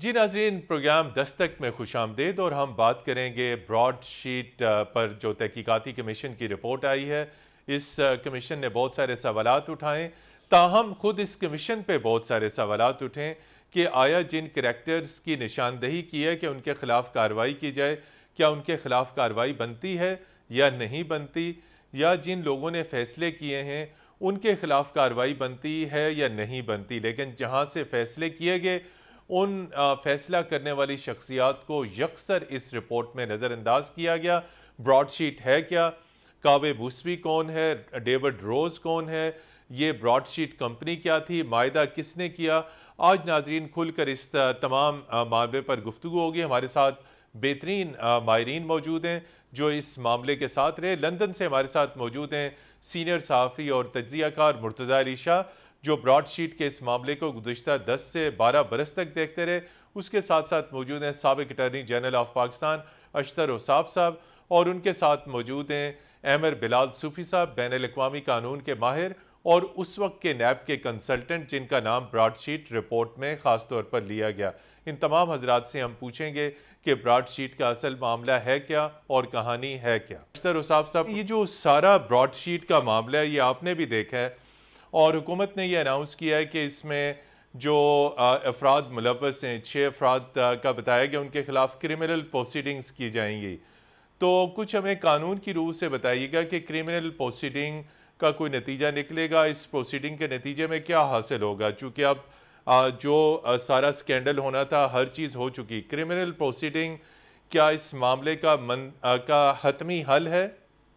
जी नाज़रीन, प्रोग्राम दस्तक में खुशामदीद और हम बात करेंगे ब्रॉड शीट पर जो तहकीकाती कमीशन की रिपोर्ट आई है। इस कमीशन ने बहुत सारे सवालात उठाए, ताहम खुद इस कमीशन पे बहुत सारे सवालात उठें कि आया जिन करैक्टर्स की निशानदही की है कि उनके खिलाफ कार्रवाई की जाए, क्या उनके खिलाफ कार्रवाई बनती है या नहीं बनती, या जिन लोगों ने फैसले किए हैं उनके खिलाफ कार्रवाई बनती है या नहीं बनती। लेकिन जहाँ से फैसले किए गए उन फैसला करने वाली शख्सियात को यकसर इस रिपोर्ट में नज़रअंदाज किया गया। ब्रॉडशीट है क्या, कावे बूसवी कौन है, डेविड रोज़ कौन है, ये ब्रॉडशीट कंपनी क्या थी, मायदा किसने किया। आज नाजरीन खुलकर इस तमाम मामले पर गुफ्तगू होगी। हमारे साथ बेहतरीन माहिरीन मौजूद हैं जो इस मामले के साथ रहे। लंदन से हमारे साथ मौजूद हैं सीनियर सहाफ़ी और तज्ज़ियाकार मुर्तज़ा अली शाह, जो ब्रॉडशीट के इस मामले को गुज़िश्ता 10 से 12 बरस तक देखते रहे। उसके साथ साथ मौजूद हैं साबिक attorney general of Pakistan Ashtar Ausaf साहब, और उनके साथ मौजूद हैं अहमर बिलाल सूफ़ी साहब, बैनुल-अक़वामी कानून के माहिर और उस वक्त के नैब के कंसल्टेंट जिनका नाम ब्रॉडशीट रिपोर्ट में ख़ास तौर पर लिया गया। इन तमाम हजरात से हम पूछेंगे कि ब्रॉडशीट का असल मामला है क्या और कहानी है क्या। अशतर औसाफ साहब, ये जो सारा ब्रॉडशीट का मामला है ये आपने भी देखा है और हुकूमत ने यह अनाउंस किया है कि इसमें जो अफराद मुलव्वस हैं, 6 अफराद का बताया गया उनके खिलाफ क्रिमिनल प्रोसीडिंग्स की जाएंगी। तो कुछ हमें कानून की रूह से बताइएगा कि क्रिमिनल प्रोसीडिंग का कोई नतीजा निकलेगा, इस प्रोसीडिंग के नतीजे में क्या हासिल होगा। चूँकि अब जो सारा स्कैंडल होना था हर चीज़ हो चुकी, क्रिमिनल प्रोसीडिंग क्या इस मामले का हतमी हल है?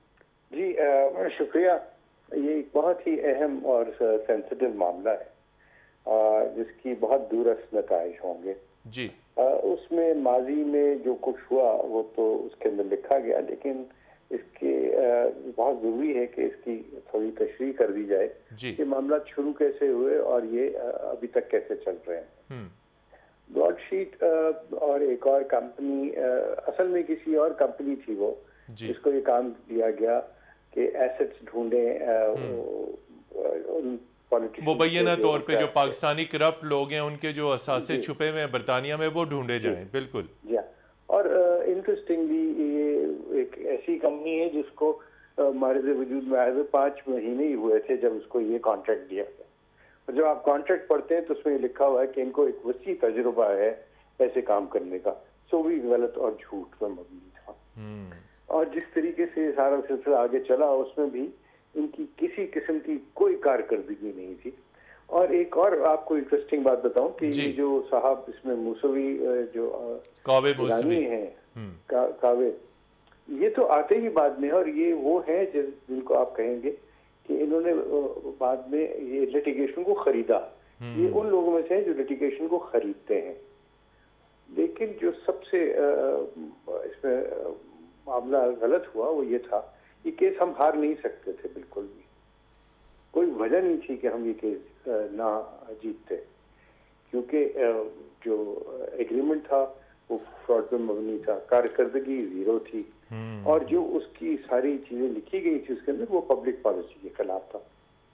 जी शुक्रिया। ये एक बहुत ही अहम और सेंसिटिव मामला है जिसकी बहुत दूरस्थ नताइज होंगे जी। उसमें माजी में जो कुछ हुआ वो तो उसके अंदर लिखा गया, लेकिन इसके बहुत ज़रूरी है कि इसकी थोड़ी तशरीह कर दी जाए कि मामला शुरू कैसे हुए और ये अभी तक कैसे चल रहे हैं। ब्रॉडशीट और एक और कंपनी, असल में किसी और कंपनी थी वो, जिसको ये काम दिया गया कि एसेट्स ढूंढे उन पॉलिटिशियंस, मुबैना तौर पे जो पाकिस्तानी करप्ट लोग हैं उनके जो असासे छुपे हुए हैं बरतानिया में वो ढूंढे जाएं। बिल्कुल। और इंटरेस्टिंगली ये एक ऐसी कंपनी है जिसको हमारे वजूद में आए हुए 5 महीने ही हुए थे जब उसको ये कॉन्ट्रैक्ट दिया गया। और जब आप कॉन्ट्रैक्ट पढ़ते हैं तो उसमें लिखा हुआ है कि इनको एक वसी तजुर्बा है ऐसे काम करने का। सो भी गलत और झूठ पर मबनी था। और जिस तरीके से सारा सिलसिला आगे चला उसमें भी इनकी किसी किस्म की कोई कारकर्दगी नहीं थी। और एक और आपको इंटरेस्टिंग बात बताऊं कि ये जो साहब इसमें मूसवी जो कावे मूसवी हैं कावे, ये तो आते ही बाद में, और ये वो है जिनको आप कहेंगे कि इन्होंने बाद में ये लिटिगेशन को खरीदा। ये उन लोगों में से हैं जो लिटिगेशन को खरीदते हैं। लेकिन जो सबसे इसमें मामला गलत हुआ वो ये था, ये केस हम हार नहीं सकते थे, बिल्कुल भी कोई वजह नहीं थी कि हम ये केस ना जीतते, क्योंकि जो एग्रीमेंट था वो फ्रॉड पे मबनी था, कारकर्दगी जीरो थी, और जो उसकी सारी चीजें लिखी गई थी उसके अंदर वो पब्लिक पॉलिसी के खिलाफ था।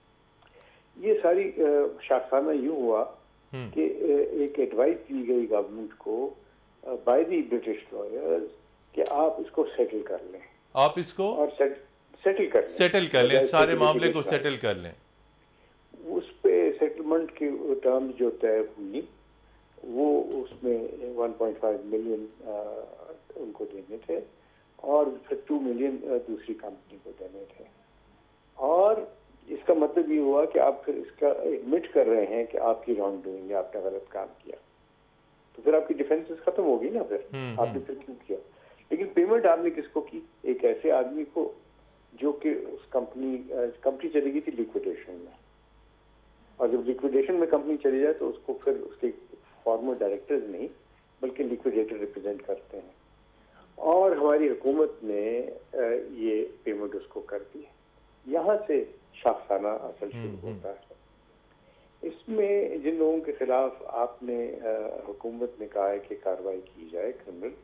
ये सारी शाखाना यूं हुआ कि एक एडवाइस दी गई गवर्नमेंट को बाय दी ब्रिटिश लॉयर्स कि आप इसको सेटल कर लें, आप इसको और सेटल कर लें, सारे मामले को सेटल कर लें। उस पे सेटलमेंट की टर्म्स जो तय हुई वो उसमें 1.5 मिलियन उनको देने थे और फिर 2 मिलियन दूसरी कंपनी को देने थे। और इसका मतलब ये हुआ कि आप फिर इसका एडमिट कर रहे हैं कि आपकी रॉन्ग डूइंग है, आपने गलत काम किया, तो फिर आपकी डिफेंसेस खत्म होगी ना। फिर आपने फिर क्यों किया? लेकिन पेमेंट आपने किसको की? एक ऐसे आदमी को जो कि उस कंपनी चली गई थी लिक्विडेशन में, और जब लिक्विडेशन में कंपनी चली जाए तो उसको फिर उसके फॉर्मर डायरेक्टर्स नहीं बल्कि लिक्विडेटर रिप्रेजेंट करते हैं, और हमारी हुकूमत ने ये पेमेंट उसको कर दी। यहाँ से शाखाना असल शुरू होता है। इसमें जिन लोगों के खिलाफ आपने हुकूमत ने कहा है कि कार्रवाई की जाए क्रिमिनल,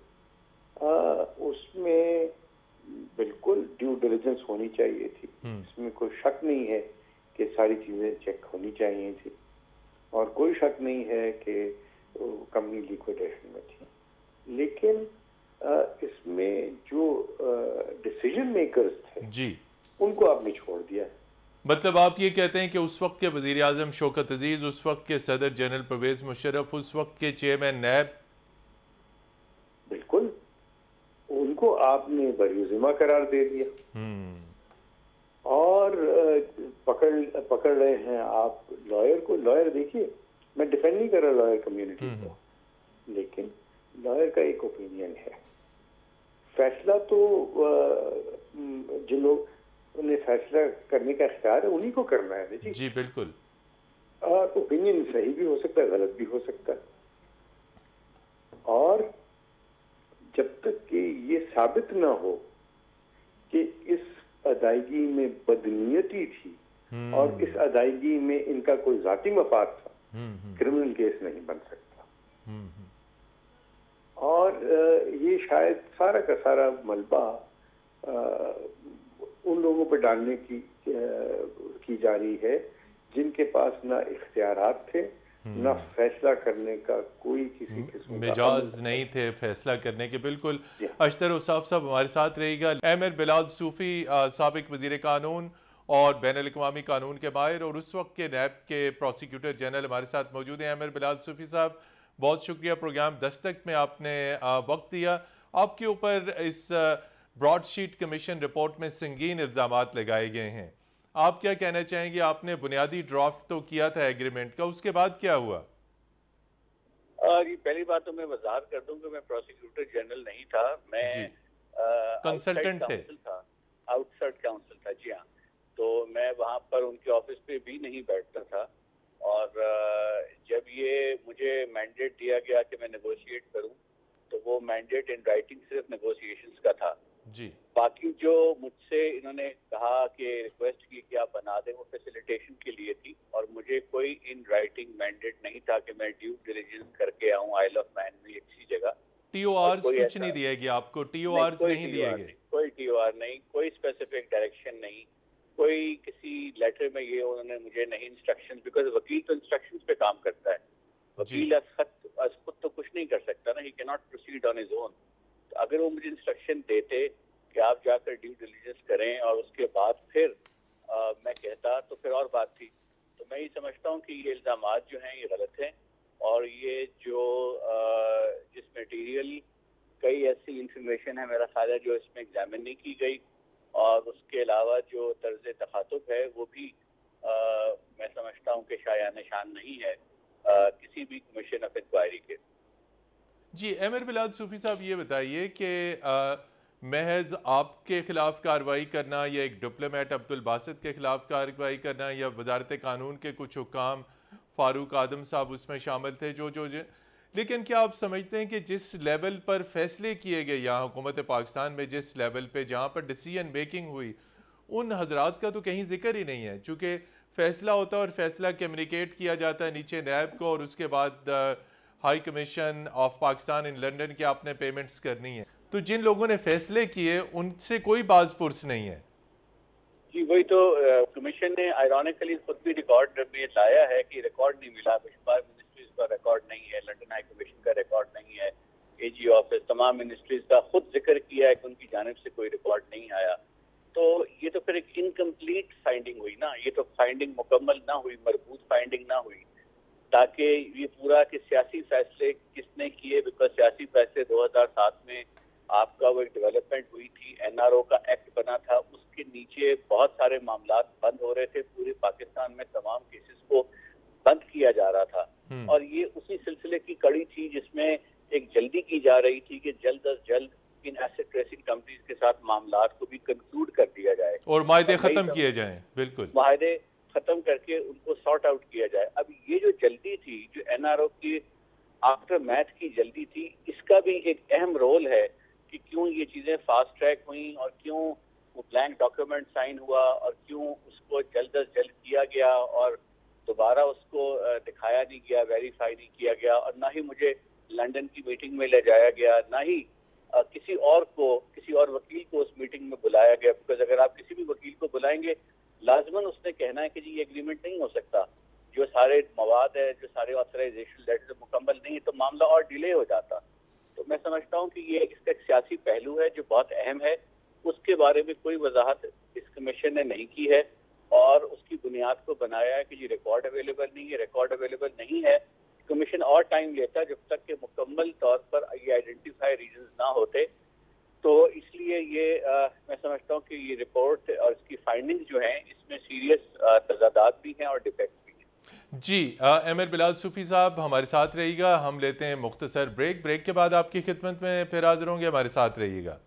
उसमें बिल्कुल ड्यू डिलिजेंस होनी चाहिए थी। इसमें कोई शक नहीं है कि सारी चीजें चेक होनी चाहिए थी, और कोई शक नहीं है कि कंपनी लिक्विडेशन में थी। लेकिन इसमें जो डिसीजन मेकर्स थे जी, उनको आपने छोड़ दिया। मतलब आप ये कहते हैं कि उस वक्त के वज़ीर आज़म शौकत अजीज़, उस वक्त के सदर जनरल परवेज़ मुशर्रफ, उस वक्त के चेयरमैन नैब, बिल्कुल उनको आपने बरीज़िम्मा करार दे दिया और पकड़ रहे हैं आप लॉयर को। लॉयर देखिए, मैं डिफेंड नहीं कर रहा लॉयर कम्युनिटी को, लेकिन लॉयर का एक ओपिनियन है। फैसला तो जिन लोग उन्हें फैसला करने का इख्तियार है उन्हीं को करना है जी। जी बिल्कुल। ओपिनियन सही भी हो सकता है, गलत भी हो सकता है, और जब तक कि ये साबित ना हो कि इस अदायगी में बदनीयती थी और इस अदायगी में इनका कोई जाती मफाद था, क्रिमिनल केस नहीं बन सकता। और ये शायद सारा का सारा मलबा उन लोगों पर डालने की जा रही है जिनके पास ना इख्तियारात थे, ना फैसला करने का कोई किसी किस्म का मिजाज नहीं थे फैसला करने के। बिल्कुल। अशतर उसाफ साहब हमारे साथ रहेगा। आमिर बिलाल सूफी, साबिक वजीर कानून और बैनुल-अक़वामी कानून के माहिर और उस वक्त के नैब के प्रोसिक्यूटर जनरल हमारे साथ मौजूद हैं। आमिर बिलाल सूफी साहब, बहुत शुक्रिया प्रोग्राम दस्तक में आपने वक्त दिया। आपके ऊपर इस ब्रॉडशीट कमीशन रिपोर्ट में संगीन इल्ज़ामात लगाए गए हैं, आप क्या कहना चाहेंगे? आपने बुनियादी ड्राफ्ट तो किया था एग्रीमेंट का, उसके बाद क्या हुआ? जी, पहली बात तो मैं वजाहत कर दूं कि मैं प्रोसिक्यूटर जनरल नहीं था, मैं कंसल्टेंट थे, आउटसाइड काउंसिल था। जी हाँ, तो मैं वहाँ पर उनके ऑफिस पे भी नहीं बैठता था। और जब ये मुझे मैंडेट दिया गया कि मैं नेगोशिएट करूं, तो वो मैंडेट इन राइटिंग सिर्फ नेगोशिएशंस का था जी। बाकी जो मुझसे इन्होंने कहा कि रिक्वेस्ट की कि आप बना दें, वो फैसिलिटेशन के लिए थी और मुझे कोई इन राइटिंग मैंडेट नहीं था कि मैं ड्यू डिलिजेंस करके आऊं आइल ऑफ मैन में किसी जगह। टीओआर्स कुछ नहीं दिया गया आपको? टीओआर्स नहीं दिए गए? कोई टीओआर नहीं, कोई स्पेसिफिक डायरेक्शन नहीं, कोई किसी लेटर में ये उन्होंने मुझे नहीं इंस्ट्रक्शन, बिकॉज वकील तो इंस्ट्रक्शंस पे काम करता है। वकील खुद तो कुछ नहीं कर सकता ना, he can not proceed on his own. अगर वो मुझे इंस्ट्रक्शन देते कि आप जाकर ड्यू डिलिजेंस करें और उसके बाद फिर मैं कहता तो फिर और बात थी। तो मैं ये समझता हूँ कि ये इल्ज़ामात जो हैं ये गलत हैं और ये जो जिस मटेरियल कई ऐसी इंफॉर्मेशन है मेरा ख्याल है जो इसमें एग्जामिन नहीं की गई और उसके अलावा जो तर्ज तखातुब है वो भी मैं समझता हूँ कि शाया निशान नहीं है किसी भी कमीशन ऑफ इंक्वायरी के। जी आमिर बिलाल सूफी साहब, ये बताइए कि महज आपके खिलाफ कार्रवाई करना या एक डिप्लोमेट अब्दुल बासित के खिलाफ कार्रवाई करना या वजारत कानून के कुछ हुकाम, फारूक आदम साहब उसमें शामिल थे जो लेकिन क्या आप समझते हैं कि जिस लेवल पर फैसले किए गए यहाँ हुकूमत पाकिस्तान में, जिस लेवल पे जहाँ पर डिसीजन मेकिंग हुई, उन हजरात का तो कहीं जिक्र ही नहीं है? चूँकि फैसला होता है और फैसला कम्युनिकेट किया जाता है नीचे नैब को और उसके बाद high commission of Pakistan in London के आपने पेमेंट्स करनी है, तो जिन लोगों ने फैसले किए उनसे कोई बाज पुरस नहीं है। जी वही तो कमीशन ने आयरॉनिकली खुद भी रिकॉर्ड में लाया है कि रिकॉर्ड नहीं मिला, बेशुमार मिनिस्ट्रीज का रिकॉर्ड नहीं है, लंदन हाई कमीशन का रिकॉर्ड नहीं है, एजी ऑफिस तमाम मिनिस्ट्रीज का खुद जिक्र किया है कि उनकी जानिब से कोई रिकॉर्ड नहीं आया। तो ये तो फिर एक इनकम्प्लीट फाइंडिंग हुई ना, ये तो फाइंडिंग मुकम्मल ना हुई, मरबूत फाइंडिंग ना हुई, ताकि ये पूरा कि सियासी फैसले किसने किए, बिकॉज सियासी फैसले 2007 में आपका वो एक डेवलपमेंट हुई थी, एनआरओ का एक्ट बना था, उसके नीचे बहुत सारे मामला बंद हो रहे थे, पूरे पाकिस्तान में तमाम केसेस को बंद किया जा रहा था और ये उसी सिलसिले की कड़ी थी जिसमें एक जल्दी की जा रही थी कि जल्द अज जल्द इन एसेट ट्रेसिंग कंपनीज के साथ मामला को भी कंक्लूड कर दिया जाए और मायदे खत्म किए जाएं। बिल्कुल, मायदे खत्म करके उनको सॉर्ट आउट किया जाए। अब ये जो जल्दी थी, जो एनआरओ की आफ्टर मैथ की जल्दी थी, इसका भी एक अहम रोल है कि क्यों ये चीजें फास्ट ट्रैक हुई और क्यों वो ब्लैंक डॉक्यूमेंट साइन हुआ और क्यों उसको जल्द अज जल्द किया गया और दोबारा उसको दिखाया नहीं गया, वेरीफाई नहीं किया गया और ना ही मुझे लंदन की मीटिंग में ले जाया गया, ना ही किसी और वकील को उस मीटिंग में बुलाया गया। बिकॉज अगर आप किसी भी वकील को बुलाएंगे लाजमन उसने कहना है कि जी ये एग्रीमेंट नहीं हो सकता, जो सारे मवाद है, जो सारे ऑथराइजेशन लेटर मुकम्मल नहीं है, तो मामला और डिले हो जाता। तो मैं समझता हूँ कि ये इसका एक सियासी पहलू है जो बहुत अहम है, उसके बारे में कोई वजाहत इस कमीशन ने नहीं की है और उसकी बुनियाद को बनाया है कि ये रिकॉर्ड अवेलेबल नहीं है। रिकॉर्ड अवेलेबल नहीं है, कमीशन और टाइम लेता जब तक कि मुकम्मल तौर पर ये आइडेंटिफाई रीजंस ना होते। तो इसलिए ये मैं समझता हूँ कि ये रिपोर्ट और इसकी फाइंडिंग्स जो हैं इसमें सीरियस तजादात भी हैं और डिफेक्ट्स भी हैं। जी, एमएल बिलाल सूफी साहब हमारे साथ रहिएगा। हम लेते हैं मुख्तसर ब्रेक के बाद आपकी खिदमत में फिर हाजिर होंगे। हमारे साथ रहिएगा।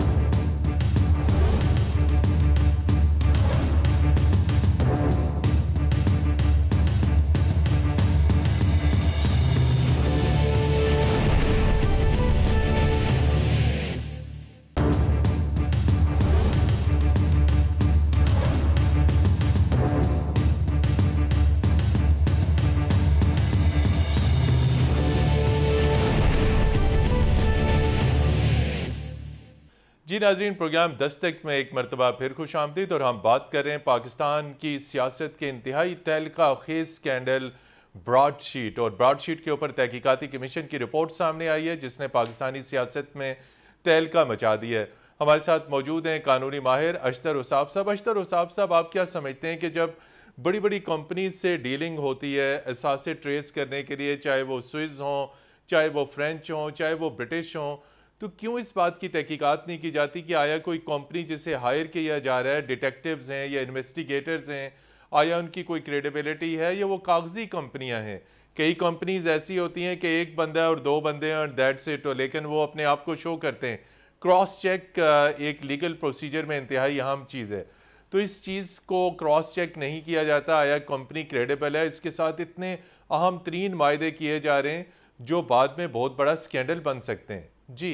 जी नाज़रीन, प्रोग्राम दस्तक में एक मरतबा फिर खुश आमदीद और हम बात कर रहे हैं पाकिस्तान की सियासत के इंतहाई तहलका खेज स्कैंडल ब्रॉडशीट। और ब्रॉडशीट के ऊपर तहकीकाती कमीशन की रिपोर्ट सामने आई है जिसने पाकिस्तानी सियासत में तहलका मचा दिया है। हमारे साथ मौजूद हैं कानूनी माहिर अशतर उसाब साहब। अशतर उसाब साहब, आप क्या समझते हैं कि जब बड़ी बड़ी कंपनीज से डीलिंग होती है असासे ट्रेस करने के लिए, चाहे वो स्विस हों, चाहे वो फ्रेंच हों, चाहे वो ब्रिटिश हों, तो क्यों इस बात की तहकीकात नहीं की जाती कि आया कोई कंपनी जिसे हायर किया जा रहा है, डिटेक्टिव्स हैं या इन्वेस्टिगेटर्स हैं, आया उनकी कोई क्रेडिबिलिटी है या वो कागजी कंपनियां हैं? कई कंपनीज ऐसी होती हैं कि एक बंदा है और दो बंदे हैं और दैट्स इट, लेकिन वो अपने आप को शो करते हैं। क्रॉस चेक एक लीगल प्रोसीजर में इंतहाई अहम चीज़ है। तो इस चीज़ को क्रॉस चेक नहीं किया जाता, आया कंपनी क्रेडिबल है? इसके साथ इतने अहम तरीन वायदे किए जा रहे हैं जो बाद में बहुत बड़ा स्कैंडल बन सकते हैं। जी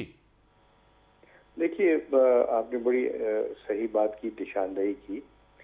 देखिए, आपने बड़ी सही बात की, निशानदेही की।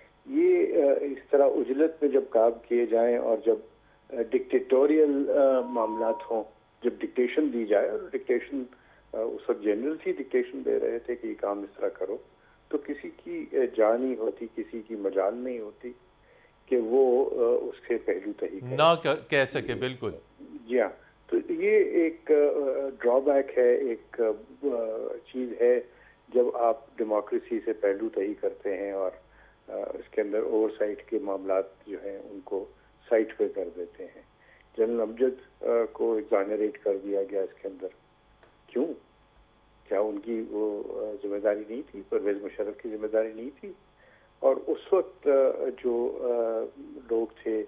ये इस तरह उजलत में जब काम किए जाएं और जब डिक्टेटोरियल मामलात हों, जब डिक्टेशन दी जाए, और डिक्टेशन उस वक्त जनरल ही डिक्टेशन दे रहे थे कि ये काम इस तरह करो, तो किसी की जान नहीं होती, किसी की मजाल नहीं होती कि वो उसके पहलू तही ना कह सके। बिल्कुल जी हाँ। तो ये एक ड्रॉबैक है, एक चीज़ है जब आप डेमोक्रेसी से पहलू तही करते हैं और इसके अंदर ओवरसाइट के मामलात जो हैं उनको साइट पे कर देते हैं। जनरल अमजद को एग्जानरेट कर दिया गया इसके अंदर, क्यों? क्या उनकी वो जिम्मेदारी नहीं थी? परवेज मुशर्रफ की जिम्मेदारी नहीं थी? और उस वक्त जो लोग थे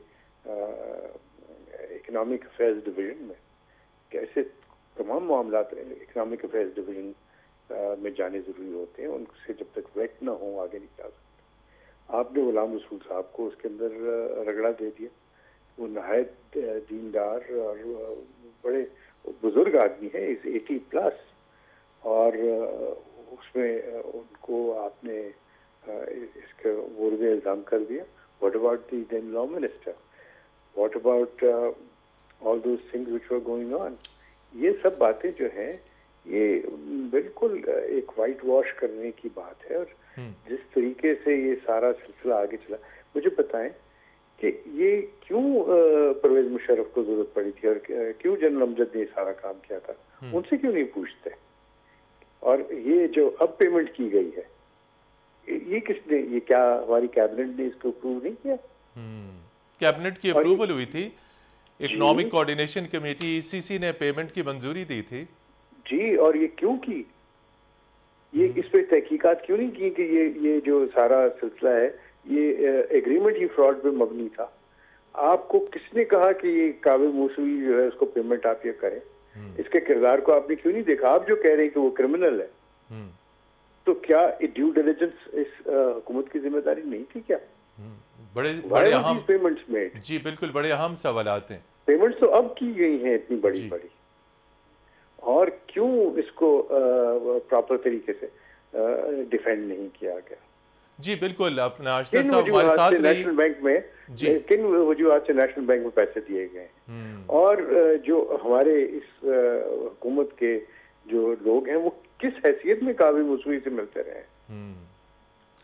इकोनॉमिक अफेयर्स डिवीजन में, कैसे तमाम मामला इकोनॉमिक अफेयर्स डिवीजन में जाने जरूरी होते हैं, उनसे जब तक वेट ना हो आगे नहीं जा सकते। आपने गुलाम रसूल साहब को उसके अंदर रगड़ा दे दिया। वो नहायत दीनदार और बड़े बुजुर्ग आदमी है, इस 80+ और उसमें उनको आपने इसके मुर्दे इल्जाम कर दिया। What about the then law minister? What about all those things which were going on? ये सब बातें जो हैं ये बिल्कुल एक वाइट वॉश करने की बात है। और जिस तरीके से ये सारा सिलसिला आगे चला, मुझे बताएं कि ये क्यों परवेज मुशर्रफ को जरूरत पड़ी थी और क्यों जनरल अमजद ने सारा काम किया था? उनसे क्यों नहीं पूछते? और ये जो अब पेमेंट की गई है, ये किसने, ये क्या हमारी कैबिनेट ने इसको अप्रूव नहीं किया? कैबिनेट की अप्रूवल हुई थी, इकोनॉमिक कोऑर्डिनेशन कमेटी ईसीसी ने पेमेंट की मंजूरी दी थी जी। और ये क्यों की? ये इस पे तहकीकात क्यों नहीं की कि ये जो सारा सिलसिला है ये एग्रीमेंट ही फ्रॉड पे मबनी था? आपको किसने कहा कि ये काबिल मूसवी जो है उसको पेमेंट आप ये करें? इसके किरदार को आपने क्यों नहीं देखा? आप जो कह रहे हैं कि वो क्रिमिनल है, तो क्या ड्यू डिलिजेंस इस हुकूमत की जिम्मेदारी नहीं थी क्या? बड़े अहम पेमेंट्स मेड। जी बिल्कुल, बड़े अहम सवालात हैं। पेमेंट्स तो अब की गई हैं इतनी बड़ी बड़ी, और क्यों इसको प्रॉपर तरीके से डिफेंड नहीं किया गया? जी बिल्कुल। अपना अशतर साहब हमारे साथ नेशनल बैंक में किन वजूहात से नेशनल बैंक में पैसे दिए गए, और जो हमारे इस हुकूमत के जो लोग हैं वो किस हैसियत में काबिल मूसवी से मिलते रहे?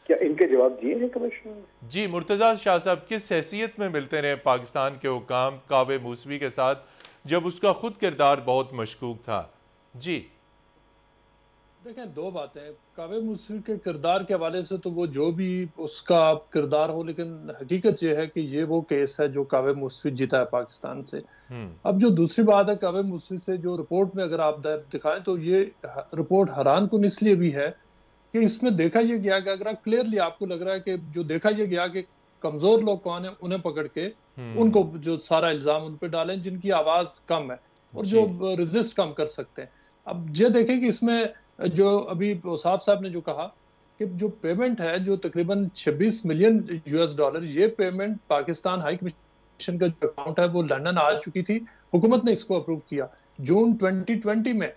क्या इनके जवाब दिए हैं कमिश्नर ने? जी, मुर्तज़ा शाह साहब किस हैसियत में मिलते रहे पाकिस्तान के हुकाम कावे मूसवी के साथ जब उसका खुद किरदार बहुत मशकूक था? जी देखें, दो बातें। कावे मूसवी के किरदार के हवाले से तो वो जो भी उसका किरदार हो, लेकिन हकीकत ये है कि ये वो केस है जो कावे मूसवी जीता है पाकिस्तान से। अब जो दूसरी बात है, कावे मूसवी से जो रिपोर्ट में अगर आप दिखाएं तो ये रिपोर्ट हैरान कुन इसलिए भी है कि इसमें देखा यह गया कि अगर क्लियरली आपको लग रहा है कि जो देखा यह गया कि कमजोर लोग कौन है, उन्हें पकड़ के उनको जो सारा इल्जाम उन पे डालें जिनकी आवाज कम है और जो रेजिस्ट कम कर सकते हैं। अब ये देखें कि इसमें जो अभी साहब साहब ने जो कहा कि जो पेमेंट है जो तकरीबन 26 मिलियन US$, ये पेमेंट पाकिस्तान हाई कमीशन का जो अकाउंट है वो लंदन आ चुकी थी। हुकूमत ने इसको अप्रूव किया जून 2020 में।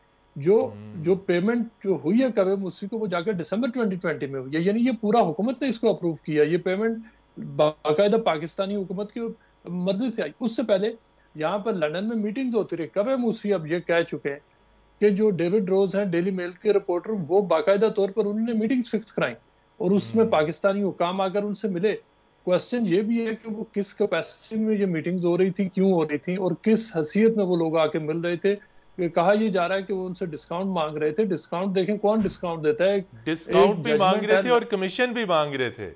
जो पेमेंट जो हुई है कावे मूसवी को वो जाकर दिसंबर 2020 में हुई है, यानी ये पूरा हुकूमत ने इसको अप्रूव किया। ये पेमेंट बाकायदा पाकिस्तानी हुकूमत की मर्जी से आई। उससे पहले यहाँ पर लंदन में मीटिंग्स होती रही। कावे मूसवी अब ये कह चुके हैं कि जो डेविड रोज हैं डेली मेल के रिपोर्टर, वो बाकायदा तौर पर उन्होंने मीटिंग्स फिक्स कराई और उसमें पाकिस्तानी हुकाम आकर उनसे मिले। क्वेश्चन ये भी है कि वो किस कैपेसिटी में ये मीटिंग्स हो रही थी, क्यों हो रही थी और किस हैसियत में वो लोग आके मिल रहे थे। कहा यह जा रहा है कि वो उनसे डिस्काउंट मांग रहे थे। डिस्काउंट देखें कौन डिस्काउंट देता है? डिस्काउंट भी मांग रहे थे और कमीशन भी मांग रहे थे।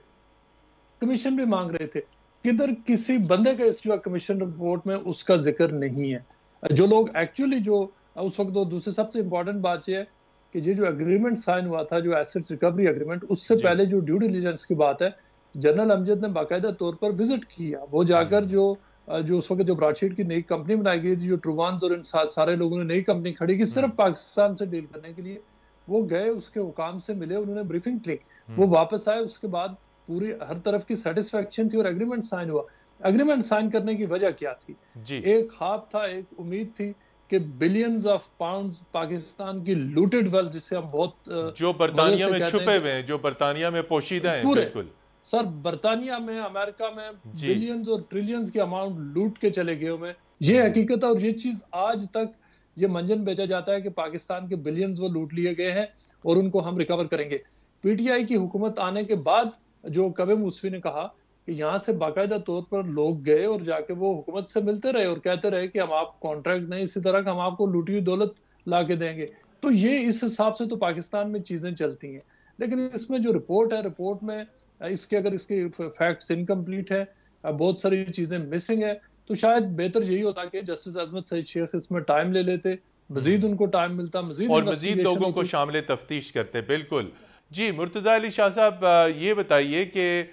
कमीशन भी मांग रहे थे। किधर किसी बंदे का इस कमीशन रिपोर्ट में उसका जिक्र नहीं है। जो लोग एक्चुअली जो उस वक्त, तो दूसरी सबसे इंपॉर्टेंट बात यह है कि ये जो एग्रीमेंट साइन हुआ था, जो एसेट्स रिकवरी एग्रीमेंट, उससे पहले जो ड्यू डिलिजेंस की बात है, जनरल अमजद ने बाकायदा तौर पर विजिट किया। वो जाकर जो उस वक्त जो ब्रॉडशीट की नई कंपनी बनाई गई थी, जो ट्रूवान्स और इन सारे लोगों ने नई कंपनी खड़ी की सिर्फ पाकिस्तान से डील करने के लिए, वो गए, उसके हुकाम से मिले, उन्होंने ब्रीफिंग ली, वो वापस आए। उसके बाद पूरी हर तरफ की सेटिस्फेक्शन थी और एग्रीमेंट साइन हुआ। एग्रीमेंट साइन करने की वजह क्या थी? एक ख्वाब था, एक उम्मीद थी कि बिलियंस ऑफ पाउंड्स पाकिस्तान की लूटेड वेल्थ, जिसे हम बहुत जो बर्तानिया में छुपे हुए हैं, जो बर्तानिया में पोशीदा हैं, बिल्कुल सर, बर्तानिया में, अमेरिका में बिलियंस और ट्रिलियंस के अमाउंट लूट के चले गए हुए। ये हकीकत है और ये चीज आज तक ये मंजन बेचा जाता है कि पाकिस्तान के बिलियंस वो लूट लिए गए हैं और उनको हम रिकवर करेंगे। पीटीआई की हुकूमत आने के बाद जो कावे मूसवी ने कहा कि यहाँ से बाकायदा तौर पर लोग गए और जाके वो हुकूमत से मिलते रहे और कहते रहे कि हम आप कॉन्ट्रैक्ट नहीं, इसी तरह का हम आपको लूटी हुई दौलत ला के देंगे। तो ये इस हिसाब से तो पाकिस्तान में चीजें चलती हैं। लेकिन इसमें जो रिपोर्ट है, रिपोर्ट में इसके अगर इसके फैक्ट्स इनकम्प्लीट है, बहुत सारी चीजें मिसिंग है, तो शायद बेहतर यही होता कि जस्टिस अजमत सईद शेख इसमें टाइम ले लेते, मजीद उनको टाइम मिलता, मजीद लोगों को शामिल तफ्तीश करते। बिल्कुल जी। मुर्तज़ा अली शाह साहब, ये बताइए कि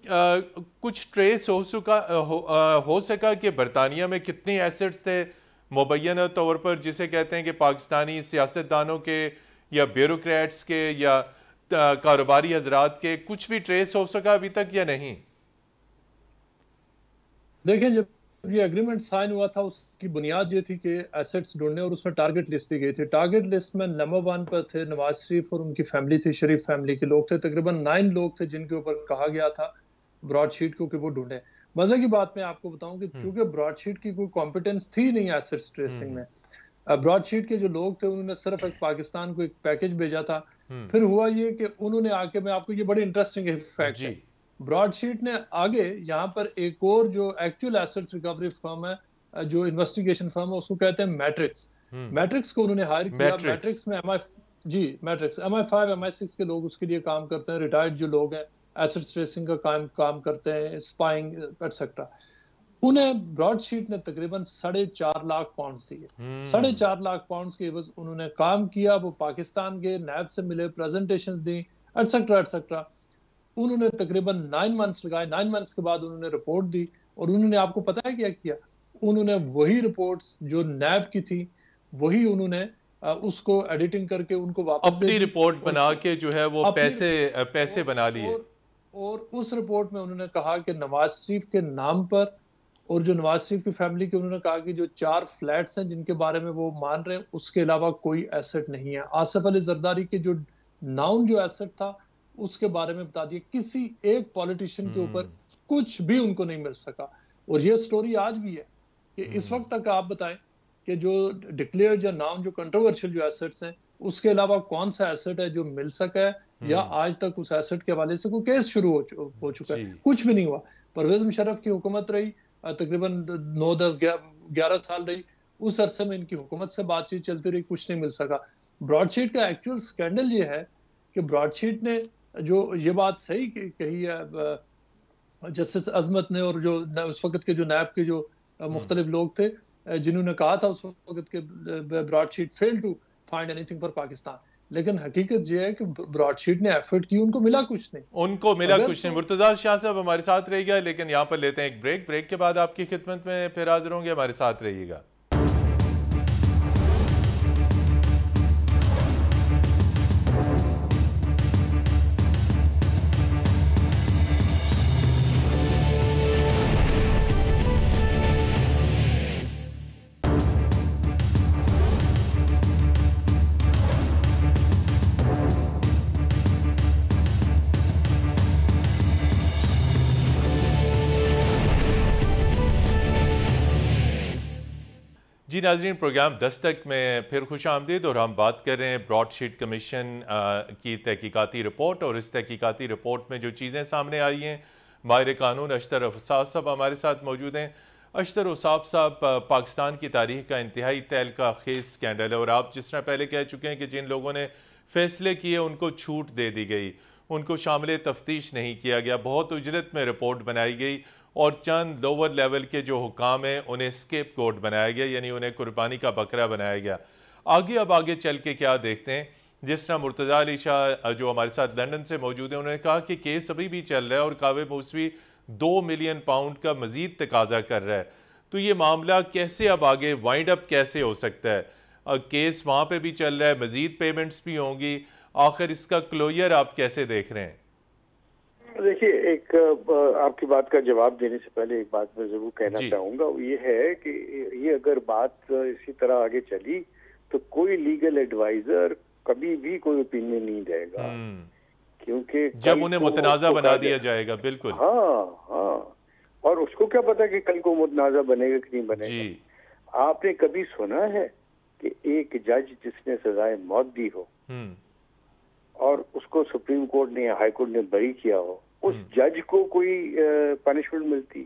कुछ ट्रेस हो सका कि बरतानिया में कितने एसेट्स थे मुबैना तौर पर, जिसे कहते हैं कि पाकिस्तानी सियासतदानों के या ब्यूरोक्रेट्स के या कारोबारी हजरात के, कुछ भी ट्रेस हो सका अभी तक या नहीं? देखें, जब ये एग्रीमेंट साइन हुआ था उसकी बुनियाद ये थी कि एसेट्स ढूंढने और उसमें टारगेट लिस्ट दी गई थी। टारगेट लिस्ट में नंबर 1 पर थे नवाज शरीफ और उनकी फैमिली थी, शरीफ फैमिली के लोग थे। तकरीबन 9 लोग थे जिनके ऊपर कहा गया था ब्रॉडशीट को कि वो ढूंढे। मजे की बात मैं आपको बताऊं कि चूंकि ब्रॉडशीट की कोई कॉम्पिटेंस थी नहीं एसेट्स ट्रेसिंग में, ब्रॉडशीट के जो लोग थे उन्होंने सिर्फ एक पाकिस्तान को एक पैकेज भेजा था। फिर हुआ ये कि उन्होंने आके, मैं आपको ये बड़े इंटरेस्टिंग फैक्ट है, ब्रॉडशीट ने आगे यहाँ पर एक और जो एक्चुअल एसेट्स रिकवरी फर्म है, जो इन्वेस्टिगेशन फर्म है, उसको कहते हैं मैट्रिक्स। मैट्रिक्स को उन्होंने हायर किया। मैट्रिक्स में मैट्रिक्स MI5 MI6 के लोग उसके लिए काम करते हैं, रिटायर्ड जो लोग हैं, एसेट्स ट्रेसिंग का काम करते हैं, स्पाइंग एटसेट्रा। उन्हें ब्रॉडशीट ने तकरीबन 4.5 लाख पाउंड दिए। 4.5 लाख पाउंड के एवज उन्होंने काम किया। वो पाकिस्तान के नैब से मिले, प्रेजेंटेशंस दी, एटसेट्रा एटसेट्रा। उन्होंने तकरीबन 9 मंथ्स लगाए। 9 मंथ्स के बाद उन्होंने रिपोर्ट दी और उन्होंने, आपको पता है क्या किया? उन्होंने वही रिपोर्ट्स जो नैब की थी वही उन्होंने उसको एडिटिंग करके उनको वापस अपनी रिपोर्ट बना के जो है वो पैसे बना लिए। और उस रिपोर्ट में उन्होंने कहा कि नवाज शरीफ के नाम पर और जो नवाज शरीफ की फैमिली के, उन्होंने कहा कि जो 4 फ्लैट्स हैं जिनके बारे में वो मान रहे हैं, उसके अलावा कोई एसेट नहीं है। आसिफ अली जरदारी के जो नाउन जो एसेट था उसके बारे में बता दिया। किसी एक पॉलिटिशियन के ऊपर कुछ भी उनको नहीं मिल सका। और ये स्टोरी आज भी है कि इस वक्त तक आप बताएं कि जो डिक्लेयर या नाउन जो कंट्रोवर्शियल जो एसेट्स हैं, उसके अलावा कौन सा एसेट है जो मिल सका है या आज तक उस एसेट के हवाले से कोई केस शुरू हो चुका है? कुछ भी नहीं हुआ। परवेज मुशर्रफ की हुकूमत रही, तकरीबन 9, 10, 11 साल रही। उस अरसे में इनकी हुकूमत से बातचीत चलती रही, कुछ नहीं मिल सका। ब्रॉडशीट का एक्चुअल स्कैंडल ये है कि ब्रॉडशीट ने जो ये बात सही कही है जस्टिस अजमत ने, और जो उस वक्त के जो नैब के जो मुख्तलिफ लोग थे जिन्होंने कहा था उस वक्त के Broadsheet fail to find anything for Pakistan, लेकिन हकीकत ये है कि ब्रॉडशीट ने एफर्ट की, उनको मिला कुछ नहीं। मुर्तजा शाह साहब हमारे साथ रहिएगा, लेकिन यहाँ पर लेते हैं एक ब्रेक। ब्रेक के बाद आपकी खिदमत में फिर हाजिर होंगे, हमारे साथ रहिएगा। जी नाज़रीन, प्रोग्राम दस्तक में फिर खुश आमदीद, और हम बात कर रहे हैं ब्रॉडशीट कमीशन की तहकीकाती रिपोर्ट। और इस तहकीकाती रिपोर्ट में जो चीज़ें सामने आई हैं, माहिर कानून अशतर उसाफ साहब हमारे साथ मौजूद हैं। अशतर उसाफ साहब, पाकिस्तान की तारीख का इंतहाई तहलका खेज स्कैंडल है, और आप जिस तरह पहले कह चुके हैं कि जिन लोगों ने फैसले किए उनको छूट दे दी गई, उनको शामिल तफ्तीश नहीं किया गया, बहुत उजरत में रिपोर्ट बनाई गई, और चंद लोअर लेवल के जो हुकाम हैं उन्हें स्केप गोट बनाया गया, यानी उन्हें कुर्बानी का बकरा बनाया गया। अब आगे चल के क्या देखते हैं, जिस तरह मुर्तज़ा अली शाह जो हमारे साथ लंदन से मौजूद है, उन्होंने कहा कि केस अभी भी चल रहा है और कावे मूसवी 2 मिलियन पाउंड का मजीद तकाजा कर रहा है। तो ये मामला कैसे अब आगे वाइंड अप कैसे हो सकता है? केस वहाँ पर भी चल रहा है, मजीद पेमेंट्स भी होंगी, आखिर इसका क्लोजर आप कैसे देख रहे हैं? देखिए, एक आपकी बात का जवाब देने से पहले एक बात मैं जरूर कहना चाहूंगा, वो ये है कि ये अगर बात इसी तरह आगे चली तो कोई लीगल एडवाइजर कभी भी कोई ओपिनियन नहीं देगा, क्योंकि जब उन्हें मुतनाज़ा बना दिया जाएगा। बिल्कुल, हाँ, और उसको क्या पता कि कल को मुतनाज़ा बनेगा कि नहीं बनेगा। आपने कभी सुना है कि एक जज जिसने सजाए मौत दी हो और उसको सुप्रीम कोर्ट ने या हाई कोर्ट ने बरी किया हो, उस जज को कोई पनिशमेंट मिलती?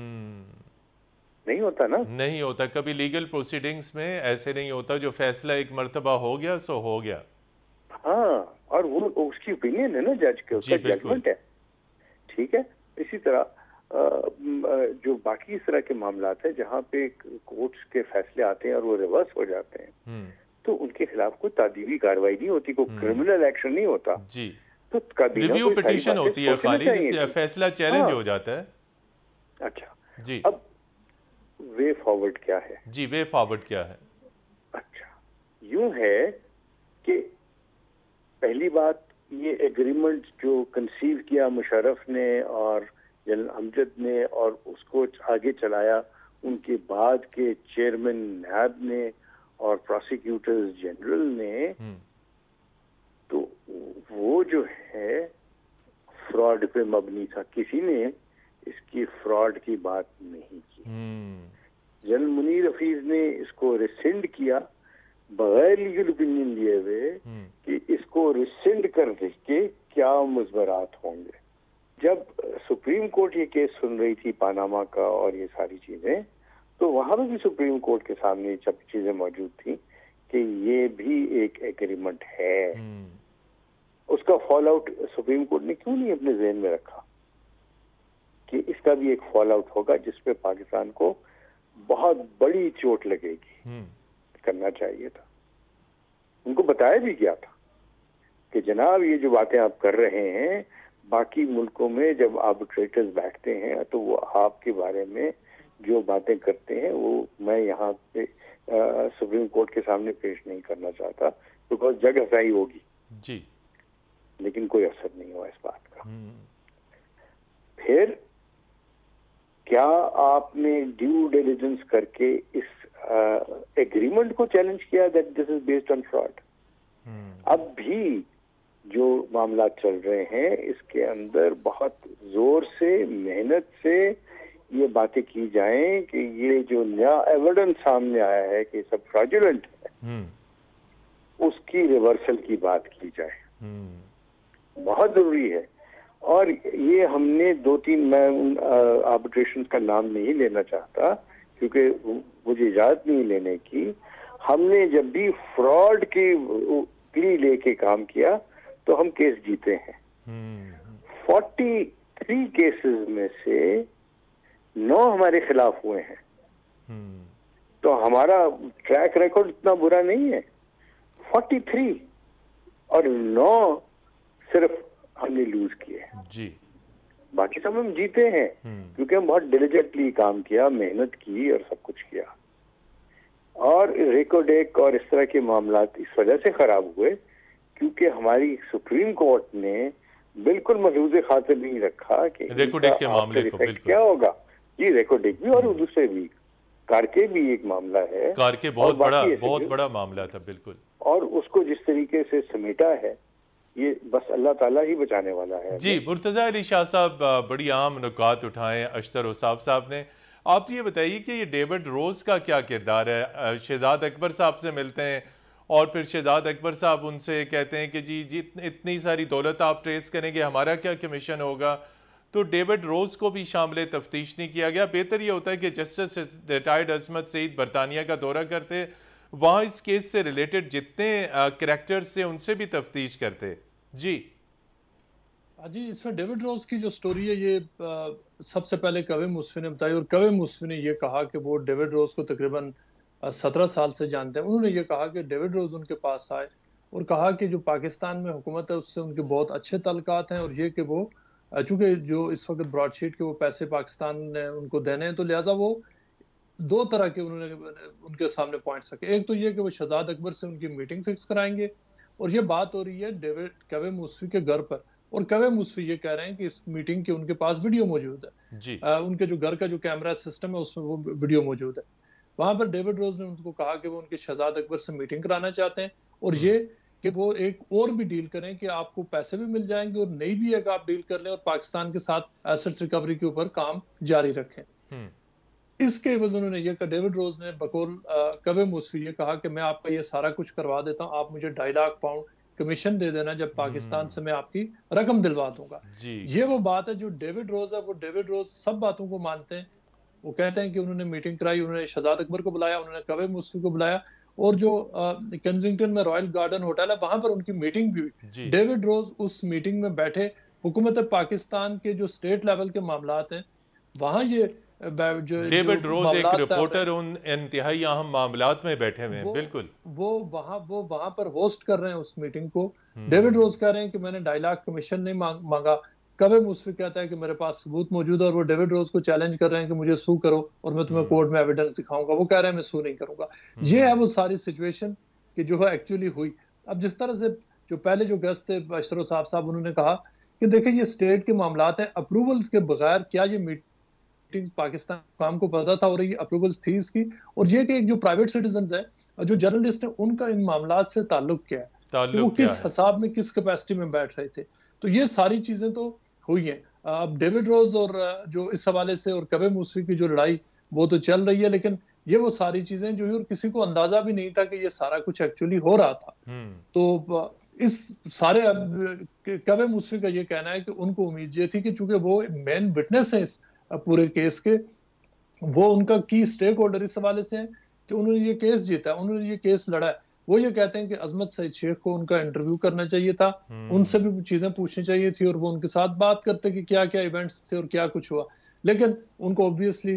नहीं होता ना, नहीं होता। कभी लीगल प्रोसीडिंग्स में ऐसे नहीं होता, जो फैसला एक मर्तबा हो गया सो हो गया। हाँ, और वो उसकी ओपिनियन है ना जज के, उसका जजमेंट है, ठीक है। इसी तरह जो बाकी इस तरह के मामला है जहाँ पे कोर्ट्स के फैसले आते हैं और वो रिवर्स हो जाते हैं, तो उनके खिलाफ कोई तादीबी कार्रवाई नहीं होती, कोई क्रिमिनल एक्शन नहीं होता जी। तो कभी रिव्यू पिटीशन होती है, खाली फैसला चैलेंज हो जाता है। अच्छा जी, अब वे फॉरवर्ड क्या है? जी, वे फॉरवर्ड क्या है? अच्छा, यूं है कि पहली बात, ये एग्रीमेंट जो कंसीव किया मुशर्रफ ने और जनरल अमजद ने और उसको आगे चलाया उनके बाद के चेयरमैन नैब ने और प्रोसिक्यूटर्स जनरल ने, तो वो जो है फ्रॉड पे मबनी था, किसी ने इसकी फ्रॉड की बात नहीं की। जनरल मुनीर हफीज ने इसको रिसेंड किया बगैर लीगल ओपिनियन लिए हुए कि इसको रिसेंड कर के क्या मुज़बरात होंगे। जब सुप्रीम कोर्ट ये केस सुन रही थी पानामा का और ये सारी चीजें, तो वहां पर भी सुप्रीम कोर्ट के सामने सब चीजें मौजूद थी कि ये भी एक एग्रीमेंट है। उसका फॉल आउट सुप्रीम कोर्ट ने क्यों नहीं अपने ज़हन में रखा कि इसका भी एक फॉल आउट होगा जिसपे पाकिस्तान को बहुत बड़ी चोट लगेगी? करना चाहिए था। उनको बताया भी गया था कि जनाब ये जो बातें आप कर रहे हैं, बाकी मुल्कों में जब आर्बिट्रेटर्स बैठते हैं तो वो आपके बारे में जो बातें करते हैं वो मैं यहाँ पे सुप्रीम कोर्ट के सामने पेश नहीं करना चाहता, बिकॉज जगह सही होगी जी, लेकिन कोई असर नहीं हुआ इस बात का। फिर क्या आपने ड्यू डिलिजेंस करके इस एग्रीमेंट को चैलेंज किया that this is based on fraud? अब भी जो मामला चल रहे हैं इसके अंदर बहुत जोर से मेहनत से ये बातें की जाएं कि ये जो नया एविडेंस सामने आया है कि सब फ्रॉडुलेंट है, उसकी रिवर्सल की बात की जाए। बहुत जरूरी है। और ये हमने 2-3, मैं उन आर्बिट्रेशन का नाम नहीं लेना चाहता क्योंकि मुझे इजाजत नहीं लेने की। हमने जब भी फ्रॉड की प्ली लेके काम किया तो हम केस जीते हैं। 43 केसेस में से 9 हमारे खिलाफ हुए हैं। तो हमारा ट्रैक रिकॉर्ड इतना बुरा नहीं है। 43 और 9 सिर्फ हमने लूज किए जी, बाकी सब हम जीते हैं क्योंकि हम बहुत डिलिजेंटली काम किया, मेहनत की और सब कुछ किया। और रेकोडेक और इस तरह के मामला इस वजह से खराब हुए क्योंकि हमारी सुप्रीम कोर्ट ने बिल्कुल महफूज खातिर नहीं रखा कि रेकोडेक के मामले को बिल्कुल क्या होगा। जी, रेकोडेक भी और दूसरे भी, कारके भी एक मामला है, कारके बहुत बड़ा मामला था बिल्कुल। और उसको जिस तरीके से समेटा है ये बस अल्लाह ताला ही बचाने वाला है। जी, मुर्तज़ा अली शाह साहब बड़ी आम नुकात उठाएं अशतर ओसाफ साहब ने। आप ये बताइए कि ये डेविड रोज़ का क्या किरदार है? शहजाद अकबर साहब से मिलते हैं और फिर शहजाद अकबर साहब उनसे कहते हैं कि जी इतनी सारी दौलत आप ट्रेस करेंगे, हमारा क्या कमीशन होगा? तो डेविड रोज़ को भी शामिल तफ्तीश नहीं किया गया। बेहतर ये होता है कि जस्टिस रिटायर्ड अजमत सईद बरतानिया का दौरा करते, वहाँ इस केस से रिलेटेड जितने करैक्टर्स से उनसे भी तफ्तीश करते। जी जी, इसमें डेविड रोज की जो स्टोरी है ये सबसे पहले कवे मुस्फी ने बताई और कवे मुस्फी ने ये कहा कि वो डेविड रोज को तकरीबन 17 साल से जानते हैं। उन्होंने ये कहा कि डेविड रोज उनके पास आए और कहा कि जो पाकिस्तान में हुकूमत है उससे उनके बहुत अच्छे ताल्लुकात हैं और ये कि वो चूंकि जो इस वक्त ब्रॉडशीट के वो पैसे पाकिस्तान ने उनको देने हैं तो लिहाजा वो 2 तरह के उन्होंने उनके सामने पॉइंट्स रखे। एक तो ये कि वो शहजाद अकबर से उनकी मीटिंग फिक्स कराएंगे और ये बात हो रही है डेविड कवे मुस्फी के घर पर और कवे मुस्फी ये कह रहे हैं कि इस मीटिंग के उनके पास वीडियो मौजूद है जी। उनके जो घर का जो कैमरा सिस्टम है उसमें वो वीडियो मौजूद है। वहां पर डेविड रोज ने उनको कहा कि वो उनके शहजाद अकबर से मीटिंग कराना चाहते हैं और ये कि वो एक और भी डील करें कि आपको पैसे भी मिल जाएंगे और नई भी एक आप डील कर लें और पाकिस्तान के साथ एसेट्स रिकवरी के ऊपर काम जारी रखें। इसके एवज उन्होंने ये कहा, डेविड रोज ने बकौल कवे मुस्फी ये कहा कि मैं आपका ये सारा कुछ करवा देता हूँ, आप मुझे 2.5 लाख पाउंड कमीशन दे देना जब पाकिस्तान से मैं आपकी रकम दिलवा दूंगा। ये वो बात है जो डेविड रोज है, वो डेविड रोज सब बातों को मानते हैं। वो कहते हैं कि उन्होंने मीटिंग कराई, उन्होंने शहजाद अकबर को बुलाया, उन्होंने कवे मुस्फी को बुलाया और जो केंसिंगटन में रॉयल गार्डन होटल है वहां पर उनकी मीटिंग भी हुई। डेविड रोज उस मीटिंग में बैठे, हुकूमत पाकिस्तान के जो स्टेट लेवल के मामलात हैं वहां ये डेविड रोज एक रिपोर्टर उन इंतहाई अहम मामलात में बैठे हुए हैं। बिल्कुल वो वहां पर होस्ट कर रहे हैं उस मीटिंग को। डेविड रोज कह रहे हैं कि मैंने 2.5 लाख कमीशन नहीं मांगा। कवे मुस्फी कहता है कि मेरे पास सबूत मौजूद है और वो डेविड रोज को चैलेंज कर रहे हैं कि मुझे सू करो और मैं तुम्हें कोर्ट में एविडेंस दिखाऊंगा। वो कह रहे हैं मैं सू नहीं करूंगा। ये है वो सारी सिचुएशन कि जो है एक्चुअली हुई। अब जिस तरह से जो पहले जो गेस्ट थे अशरफ साहब उन्होंने कहा कि देखिए ये स्टेट के मामलात हैं, अप्रूवल्स के बगैर क्या ये मीटिंग पाकिस्तान काम को पता था और ये अप्रूवल्स थी इसकी, और ये कि जो प्राइवेट सिटीजन है जो जर्नलिस्ट है उनका इन मामलात से ताल्लुक क्या है कि वो किस हिसाब में किस कैपेसिटी में बैठ रहे थे। तो ये सारी चीजें तो हुई है। अब डेविड रोज और जो इस हवाले से और कवे मुस्फी की जो लड़ाई वो तो चल रही है, लेकिन ये वो सारी चीजें जो है और किसी को अंदाजा भी नहीं था कि ये सारा कुछ एक्चुअली हो रहा था। तो इस सारे कवे मुस्फी का ये कहना है कि उनको उम्मीद ये थी कि चूंकि वो मेन विटनेस है इस पूरे केस के, वो उनका की स्टेक होल्डर इस हवाले से है कि उन्होंने ये केस जीता, उन्होंने ये केस लड़ा है। वो ये कहते हैं कि अजमत सईद शेख को उनका इंटरव्यू करना चाहिए था, उनसे भी चीजें पूछनी चाहिए थी और वो उनके साथ बात करते कि क्या क्या इवेंट्स थे और क्या कुछ हुआ, लेकिन उनको ऑब्वियसली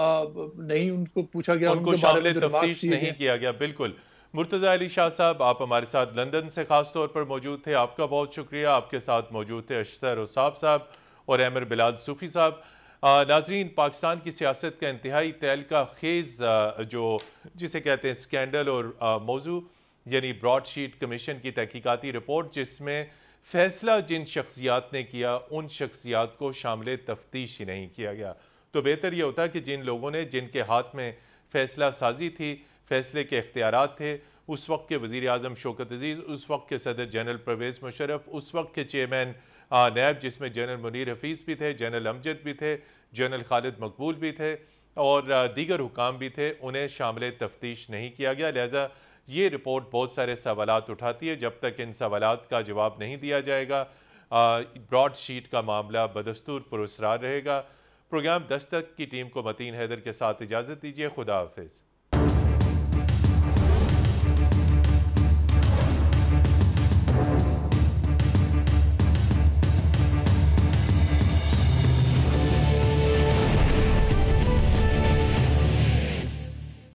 नहीं उनको पूछा गया, उनको शामिल तफ्तीश नहीं किया गया। बिल्कुल। मुर्तज़ा अली शाह साहब, आप हमारे साथ लंदन से खास तौर पर मौजूद थे, आपका बहुत शुक्रिया। आपके साथ मौजूद थे अशतर ओसाफ साहब और अमर बिलाल सूफी साहब। नाजरीन, पाकिस्तान की सियासत का इंतहाई तहलका खेज़ जो जिसे कहते हैं स्कैंडल और मौजू यानी ब्रॉडशीट कमीशन की तहकीकाती रिपोर्ट, जिसमें फ़ैसला जिन शख्सियात ने किया उन शख्सियात को शामिल तफ्तीश ही नहीं किया गया। तो बेहतर यह होता कि जिन लोगों ने जिनके हाथ में फ़ैसला साजी थी, फ़ैसले के इख्तियारात थे, उस वक्त के वज़ीर आज़म शौकत अज़ीज़, उस वक्त के सदर जनरल परवेज़ मुशर्रफ, उस वक्त के चेयरमैन नैब जिसमें जनरल मुनीर हफीज़ भी थे, जनरल अमजद भी थे, जनरल खालिद मकबूल भी थे और दीगर हुकाम भी थे, उन्हें शामिल तफ्तीश नहीं किया गया। लिहाजा ये रिपोर्ट बहुत सारे सवालात उठाती है। जब तक इन सवालात का जवाब नहीं दिया जाएगा, ब्रॉड शीट का मामला बदस्तूर पुरस्रार रहेगा। प्रोग्राम दस्तक की टीम को मतीन हैदर के साथ इजाज़त दीजिए। खुदा हाफिज़।